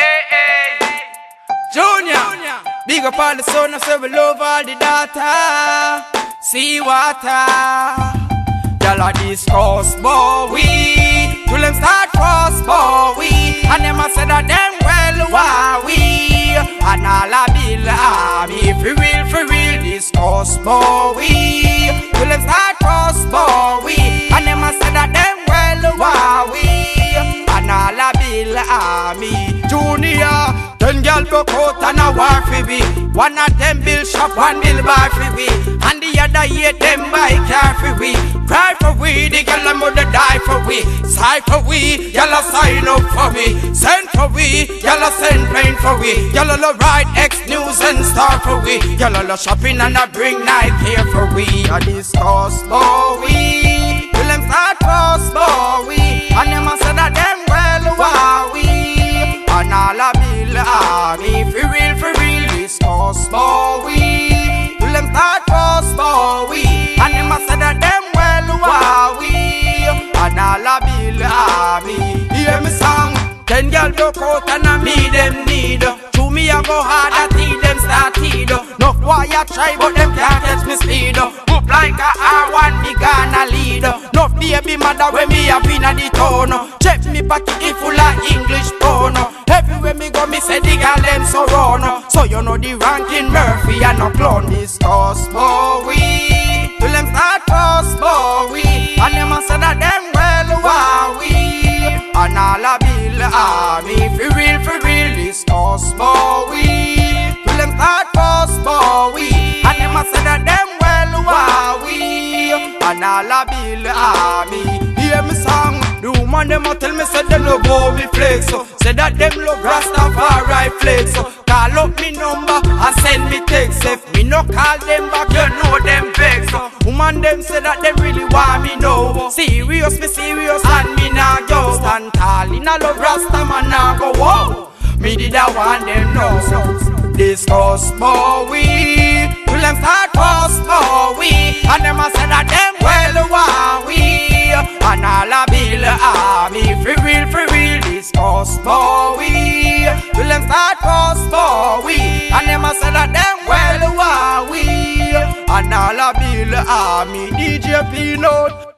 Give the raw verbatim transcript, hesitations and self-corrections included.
Hey, hey. Junior, big up all the son, I say we love all the daughter. See water, y'all are discuss, boy, we till them start cross, boy, we and them a say that them well, why we and all a bill army, for real, for real, discuss, boy, we till them start cross, boy, we and them a say that them well, why we and all a bill army. Junior, ten girl broke out and a war for we. One of them build shop, one build bar for we, and the other hate them buy car for we. Cry for we, the girl and mother die for we. Sigh for we, girl a sign up for me. Send for we, girl a send plane for we. Girl a ride X News and Star for we. Girl a shopping and a bring night here for we. A discuss, boy, we till them start cross, boy, we and them a say that them well, why we and all a bill army, for real, for real, discuss, boy, we till them start cross, boy, we and them a say that them well, why we and all a bill army. Hear me song, ten girl broke out and a me them need. To me I go hard at it, them started. No boy I try but them can't catch me speed. Up like a R one, me gonna lead. No baby mother when me up in the town. Check me pocket it full of English pound. Everywhere me go me say the girl them so run. So you know the ranking Murphy and no clown. Discuss, boy, we till them start cross, boy, we and them a say that them well, why we and all a bill army, for real, for real, discuss, boy, we till them start cross, boy, we and them a say that them well, why we and all a bill army. Hear me song, the woman them a tell me say them love how me flex, so say that them love Rastafari flex, so call up me number and send me text. If me no call them back, you know them vex. So woman them say that them really want me know. Serious, me serious and me nah go stand tall. In a love Rasta man nah go wow. Me did I want them know. So discuss, boy, we till them start cross, boy, we and them a say that them well, why we and all a bill army, for real, for real, discuss, boy, we till them start cross, boy, we and them a say that them well, why we and all a bill army. D J Peanut.